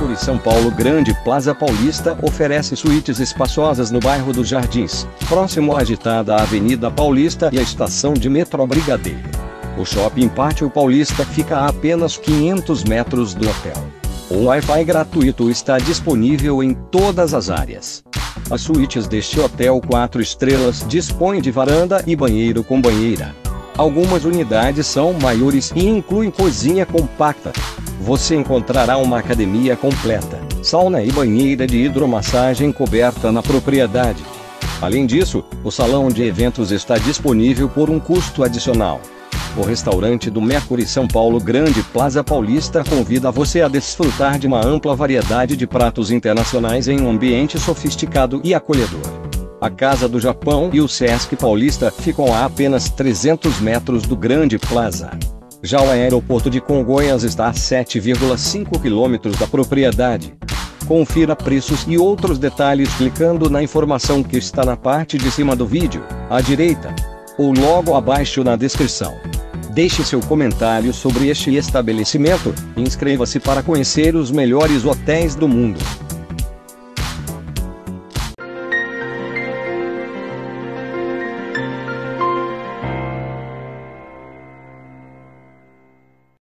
Mercury São Paulo. Grande Plaza Paulista oferece suítes espaçosas no bairro dos Jardins, próximo à agitada Avenida Paulista e à estação de metrô Brigadeiro. O Shopping Pátio Paulista fica a apenas 500 metros do hotel. O Wi-Fi gratuito está disponível em todas as áreas. As suítes deste hotel 4 estrelas dispõem de varanda e banheiro com banheira. Algumas unidades são maiores e incluem cozinha compacta. Você encontrará uma academia completa, sauna e banheira de hidromassagem coberta na propriedade. Além disso, o salão de eventos está disponível por um custo adicional. O restaurante do Mercury São Paulo Grande Plaza Paulista convida você a desfrutar de uma ampla variedade de pratos internacionais em um ambiente sofisticado e acolhedor. A Casa do Japão e o Sesc Paulista ficam a apenas 300 metros do Grande Plaza. Já o aeroporto de Congonhas está a 7,5 quilômetros da propriedade. Confira preços e outros detalhes clicando na informação que está na parte de cima do vídeo, à direita, ou logo abaixo na descrição. Deixe seu comentário sobre este estabelecimento e inscreva-se para conhecer os melhores hotéis do mundo.